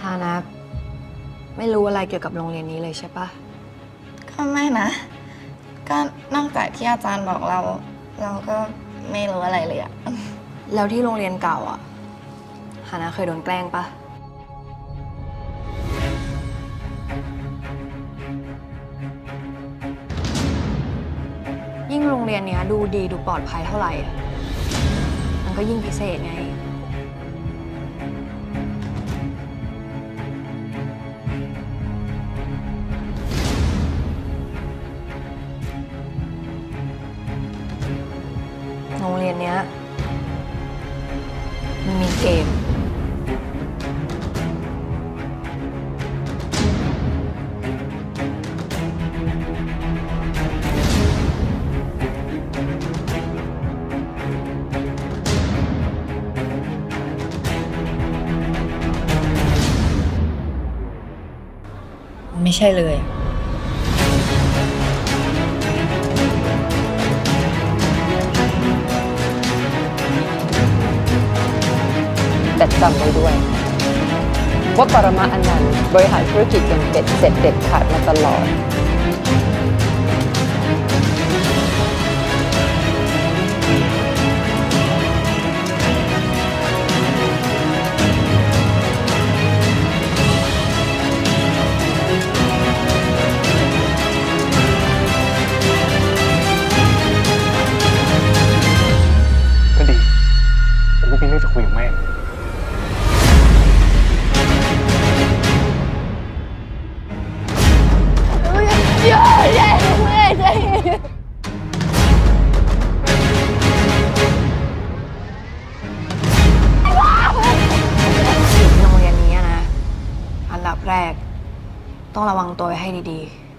ฮานะไม่รู้อะไรเกี่ยวกับโรงเรียนนี้เลยใช่ปะก็ไม่นะก็นอกจากที่อาจารย์บอกเราก็ไม่รู้อะไรเลยอะแล้วที่โรงเรียนเก่าอะฮานะเคยโดนแกล้งปะยิ่งโรงเรียนเนี้ยดูดีดูปลอดภัยเท่าไหร่มันก็ยิ่งพิเศษไงโรงเรียนเนี้ยมันมีเกมไม่ใช่เลยแต่จำไว้ด้วยว่าปรมาอนันต์บริหารธุรกิจอย่างเด็ดเสร็จเด็ดขาดมาตลอดก็ดีผมก็มีเรื่องจะคุยกับแม่โรงเรียนนี้นะอันดับแรกต้องระวังตัวให้ดีๆ